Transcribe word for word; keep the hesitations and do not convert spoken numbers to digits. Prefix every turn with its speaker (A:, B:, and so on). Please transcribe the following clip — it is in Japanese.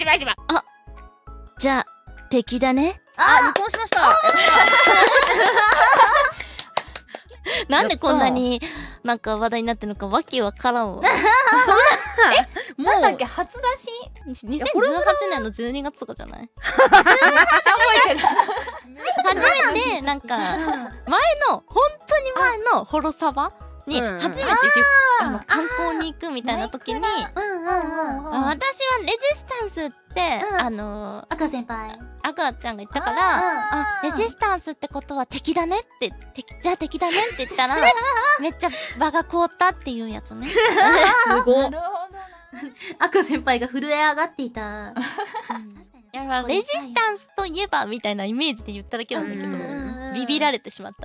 A: 願いします。
B: あ、じゃあ敵だね。
A: あ、離婚しました。
B: なんでこんなになんか話題になってるのかわけわからんわ。
A: そんな、え、もう
C: なんだっけ、初出し
B: にせんじゅうはちねんのじゅうにがつとかじゃない？
A: 覚えてる。
B: 初めてなんか前の本当に前のホロサバに
A: うんうん
B: 初めてあの観光に行くみたいな時に、
C: うんうんうんうん。
B: あ、私はレジスタンスって、
C: うん
B: あの
C: 赤先輩。
B: 赤ちゃんが言ったから、
C: あ
B: あ、レジスタンスってことは敵だねって敵じゃあ敵だねって言ったらめっちゃ場が凍ったっていうやつね。
A: すごっ。
C: なるほどな。赤先輩が震え上がっていた。
B: いや、レジスタンスといえばみたいなイメージで言っただけなんだけど、
A: うんうん
C: うん
B: ビビられてしまった。